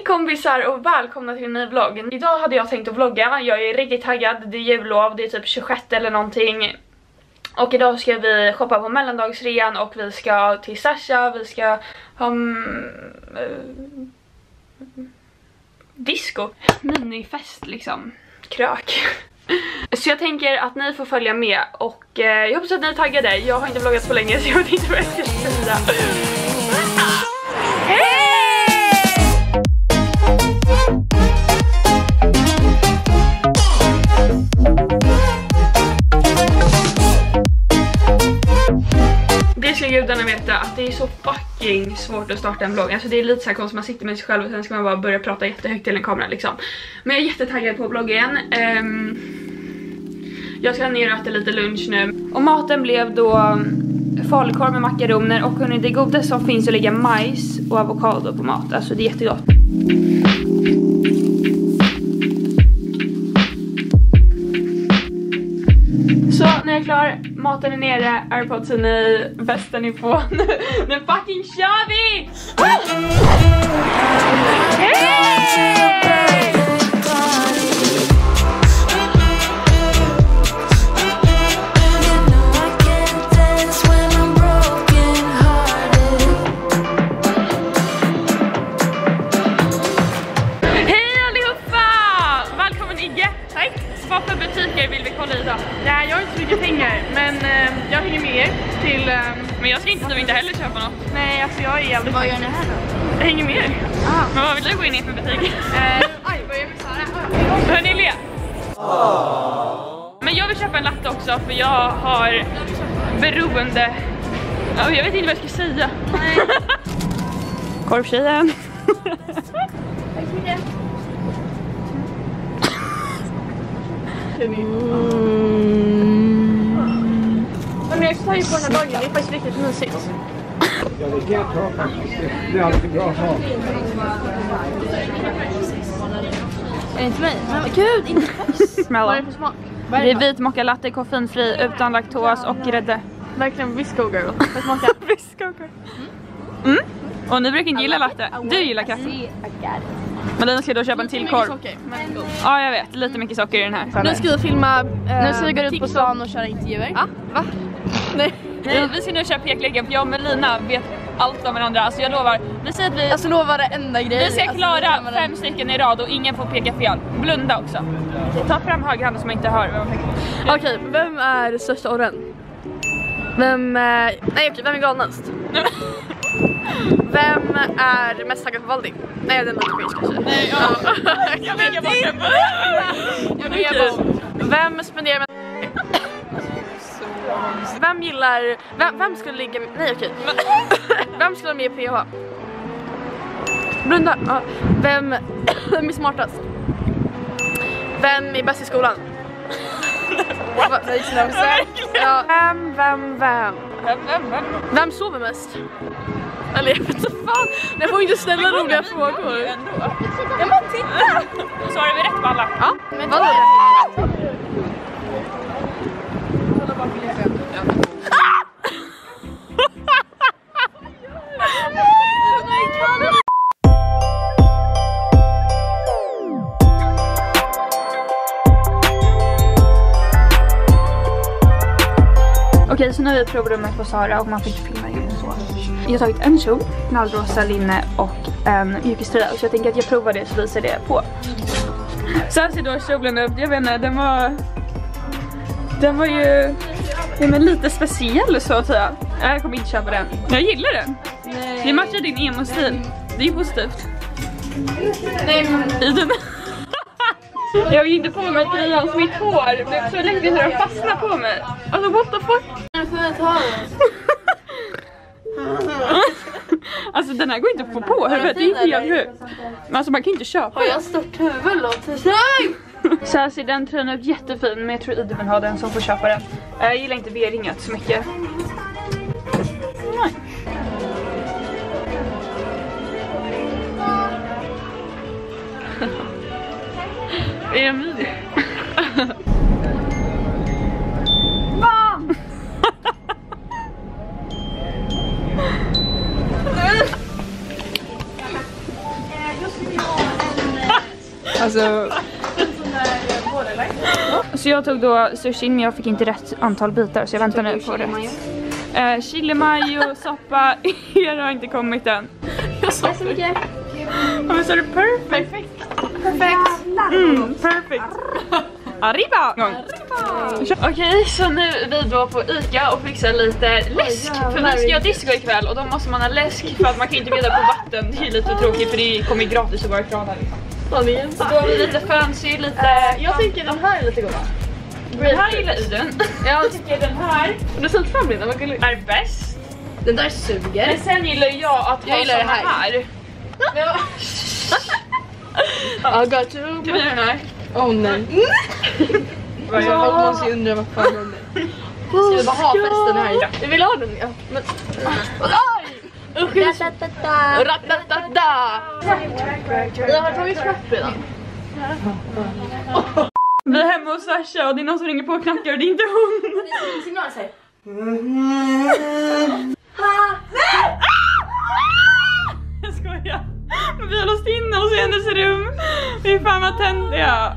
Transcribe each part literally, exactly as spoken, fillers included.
kompisar och välkomna till en ny vlogg. Idag hade jag tänkt att vlogga. Jag är riktigt taggad, det är jullov, det är typ tjugosjätte eller någonting. Och idag ska vi shoppa på mellandagsrean och vi ska till Sasha, vi ska ha um, uh, disco, minifest liksom, krök. Så jag tänker att ni får följa med och uh, jag hoppas att ni är taggade. Jag har inte vloggat på länge så jag vet inte vad jag ska säga. Hej! Det ska gudarna veta att det är så fucking svårt att starta en vlogg. Alltså det är lite så här konstigt, man sitter med sig själv och sen ska man bara börja prata jättehögt till en kamera liksom. Men jag är jättetaggad på vloggen. um, Jag ska ner och äta lite lunch nu. Och maten blev då falukorv med makaroner. Och hörni, det godaste som finns att lägga majs och avokado på mat. Alltså det är jättegott. Så när jag är klar, maten är nere, airpodsen i, västen är på. Nu, nu fucking kör vi! Hey! Vad för butiker vill vi kolla idag? Nej, jag har inte så mycket pengar, men eh, jag hänger med er till... Eh, men jag ska inte, du inte heller köpa något. Nej, alltså jag är jävligt... Vad gör ni här då? Jag hänger med er. Ah. Men vad vill du gå in i för butik? Eh, aj, börjar med Sara. Hörni, le! Oh. Men jag vill köpa en latte också, för jag har beroende... Oh, jag vet inte vad jag ska säga. Nej. Korvtjejen. Tack så mycket. Mm. Men jag tar ju på den här dagen, det är faktiskt riktigt mysigt. Ja, det kan jag ta faktiskt. Det är alltid bra att ha. Är det inte mig? Men gud, inte fast. Vad är det för smak? Det är vit mocca latte, koffeinfri, utan laktos och grädde. Verkligen Visco girl. Vad smakar? Visco girl. Mm. Och ni brukar inte gilla latte. Du gillar kaffe. Men den ska då köpa en till korv. Ja, jag vet. Lite mycket socker i den här. Nu ska vi filma... Eh, nu ska vi gå ut på stan och köra intervjuer. Ja, va? Nej. Nej, vi ska nu köra pekleken för jag och Melina vet allt om varandra. Alltså jag lovar. Vi säger att vi... Alltså lovar det enda grej. Vi ska klara alltså, fem stycken i rad och ingen får peka fel. Blunda också. Ta fram högerhanden som jag inte hör. Okej, okay, vem är största orren? Vem... Eh, nej okej, okay, vem är galnast? Vem är mest taggad på Valdi? Nej, den låter cringe kanske. Nej, ja. Jag lägger bort den. Jag lägger bort. Vem spenderar med... Vem gillar... Vem, vem skulle ligga med... Nej, okej. Vem skulle ha med i P H? Blunda. Ja. Vem... Vem är smartast? Vem är bäst i skolan? What? Ja. Vem, vem, vem? Vem, vem, vem? Vem sover mest? Eller jag vet inte fan. Jag får inte ställa roliga frågor. Ja men titta! Så har vi rätt på alla. Ja, men vad är det? Okej, så nu har vi provrummet på Sara och man fick filma ju så. Jag har tagit en kjol, knallrosa linne och en mjukiströja. Så jag tänker att jag provar det så visar det på. Så här ser då kjolen upp. Jag vet inte, den var... Den var ju... Ja, men lite speciell så att säga. Jag kommer inte köpa den. Jag gillar den. Nej. Det matchar din emo-stil. Det är ju positivt. Nej, men... I den... Jag vill inte på mig tröjan, mitt hår blev så länge så den fastnar på mig. Alltså what the fuck? Jag får inte ha den. Alltså den här går inte att få på, hur vet du? Det är helt sjukt. Men alltså man kan inte köpa. Har jag stort huvud då? Så här ser den tröjan ut, jättefin. Men jag tror Ida vill ha den som får köpa den. Jag gillar inte V-ringat så mycket. Nej. Är jag min? Bam! Alltså... Så jag tog då sushi, men jag fick inte rätt antal bitar, så jag väntar nu på rätt. Uh, chili mayo, soppa, er har inte kommit än. Jag sa så mycket. Ja, men så är det perfekt. Perfekt. Mm, perfekt. Arriba! Okej, okay, så nu är vi då på Ica och fixar lite läsk. För vi ska göra disco ikväll och då måste man ha läsk för att man kan inte bjuda på vatten. Det är lite tråkigt för det kommer ju gratis i våra kranar liksom. Så då har vi lite fancy, lite... Jag tycker den här är lite god. Den här gillar Iden. Jag tycker den här... Och du säljer fram den, vad gulligt. Är bäst. Den där suger. Men sen gillar jag att jag ha gillar såna det här. här. Ja. I got you. Kan vi göra den här? Åh oh, nej. Alltså, folk måste ju undra vad fan den är. Ska vi bara ha festen här? Vi vill ha den, ja. Men... Aj! Usch! Ratatata! Ratatata! Jag har tagit scrap redan. Vi är hemma hos Sasha och det är någon som ringer på och knackar och det är inte hon. Det är signal, säg. Jag skojar. Men vi har låst in oss i hennes rum. Vi är fan vad tändiga.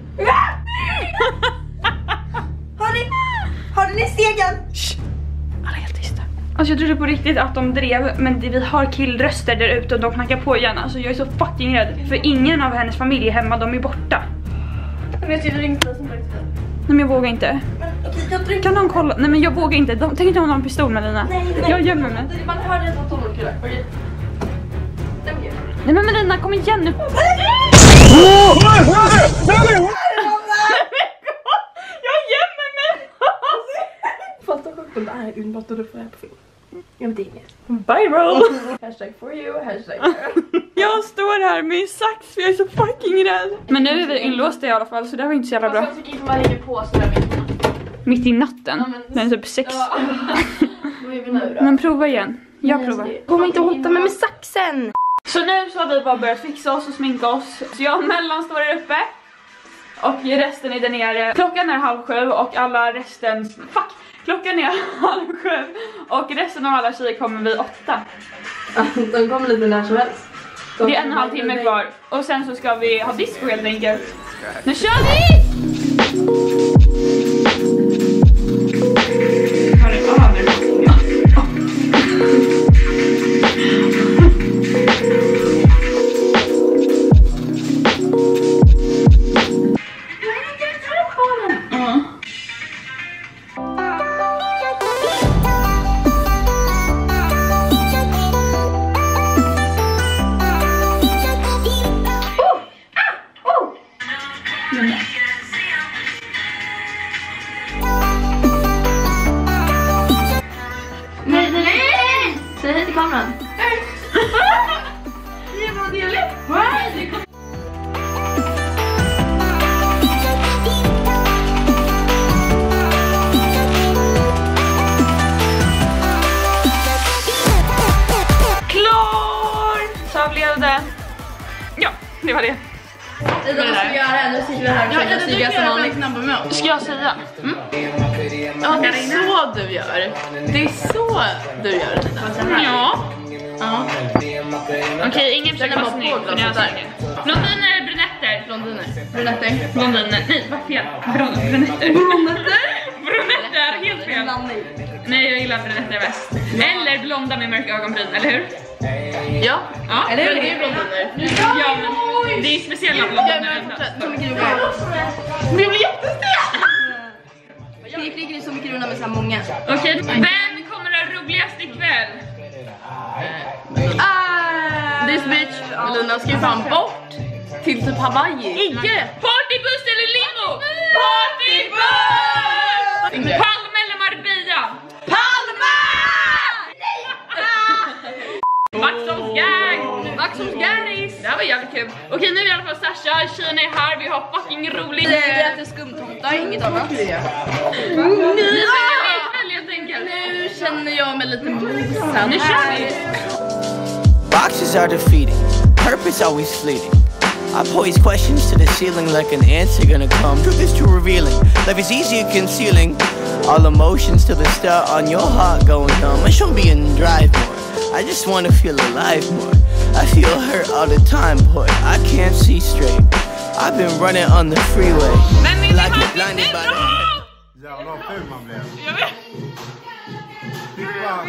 Har ni, har ni stegen? Shh. Alla är helt tysta. Alltså jag trodde på riktigt att de drev, men det, vi har killröster där ute och de knackar på igen. Alltså jag är så fucking rädd. För ingen av hennes familj är hemma, de är borta. Men jag tycker inte som sagt. Nej men jag vågar inte. Men, okej, jag tror... Kan någon kolla? Nej men jag vågar inte. De, tänk inte om de har en pistol med Lina. Nej, nej. Jag gömmer mig. Man hörde att de var kul. Okej. Nej men Melina, kom igen nu. Jag gömmer mig. Fatta sjukt om det här är inbrott och du får här på film. Jag vet inget. Viral. Hashtag for you, hashtag Jag står här med en sax för jag är så fucking rädd. Men nu är vi inlåsta i alla fall så det var inte så jävla bra. Jag tycker inte man lägger på så där mitt. Mitt i natten. Ja, men... Den är typ sex. Ja. Vad är vi nu då? Men prova igen. Jag provar. Kom inte och hota mig med saxen. Så nu så har vi bara börjat fixa oss och sminka oss. Så jag och Mellan står där uppe. Och resten är där nere. Klockan är halv sju och alla resten... Fuck! Klockan är halv sju. Och resten av alla tjejer kommer vid åtta. De kommer lite när som helst. De det är en halv timme kvar. Och sen så ska vi ha disco helt enkelt. Nu kör vi! Har du över? Nej, nej! Säg hej till kameran. Det var deligt. Klar! Så blev det. Ja, det var det. Det är det ska vi göra. Nu sitter vi här och försöker stiga som vanligt. Ska jag säga? Mm. Ja, det är så du gör. Det är så du gör. Ja. Ja. Okej, okay, ingen försöker vara snygg. Blondiner eller brunetter? Blondiner. Brunetter. Blondiner. Nej, vad fel. Brun brunetter. Brunetter? Brunetter, helt fel. Nej, jag gillar brunetter bäst. Eller blonda med mörka ögonbryn, eller hur? Ja. Ja, eller hur? Det är blondiner. Ja, men det är speciella blondiner. Men jag blir jättestel! Jag ligger så mycket runda med så många. Okej, okay. Vem kommer ha roligast ikväll? Ah! This bitch. Melina ska ju fan bort till typ Hawaii. Icke! Partybuss eller limo? Partybuss! Palma eller Marbella? Palma! Vaxholms gang! Vaxholms gangs! Det här var jävligt kul. Okej, nu är i alla fall Sasha, tjejerna är här, vi har fucking roligt. Vi äter skumtomtar, inget annat. Nu Nu känner jag mig lite mosad. Nu kör vi! Boxes are defeating, purpose always fleeting. I pose questions to the ceiling like an answer gonna come. Truth is too revealing, life is easy concealing all emotions till they start on your heart going numb. I shouldn't be in drive more, I just wanna feel alive more. I feel hurt all the time, boy, I can't see straight. I've been running on the freeway. Like you're blinded by the... Jävlar vad ful man blev. Jag vet. Fy fan.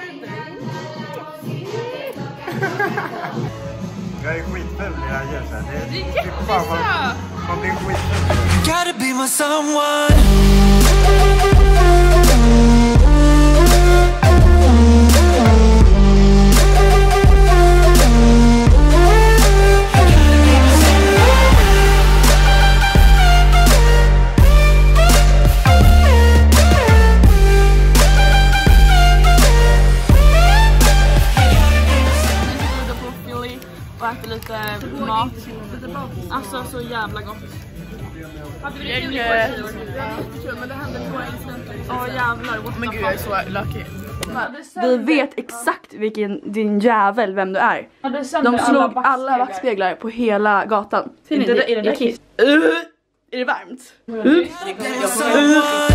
Jag är skitful i det här ljuset. Det är jätteså. Man blir skitful. Gotta be my someone. Och äter lite mat. Alltså så jävla gott. Hade vi kul igår? Men det hände två incidenter. Åh jävlar. Men gud jag är så lucky. Vi vet exakt vilken din jävel vem du är. De slog alla backspeglar på hela gatan. Är det, är det där kiss? Är det varmt?